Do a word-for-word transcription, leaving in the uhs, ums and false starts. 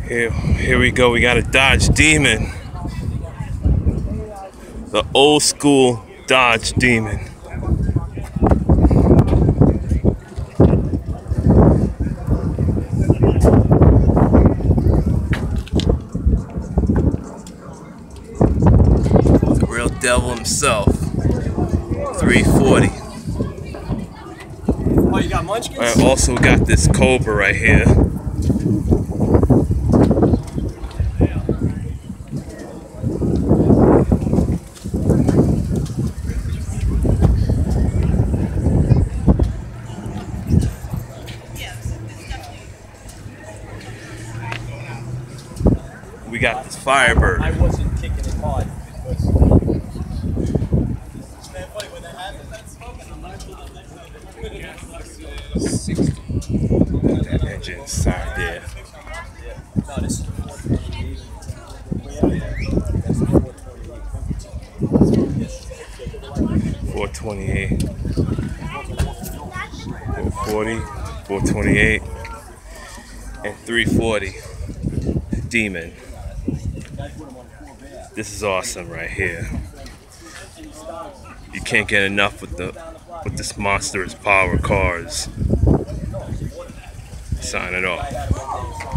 Here, here we go. We got a Dodge Demon. The old school Dodge Demon. The real devil himself. three forty. Oh, you got munchkins? I also got this Cobra right here. We got this Firebird. I wasn't kicking it hard. sixty. That engine inside there. No, this is four twenty-eight. four forty, four twenty-eight, and three forty. Demon. This is awesome right here. You can't get enough with the with this monstrous power cars. Signing off.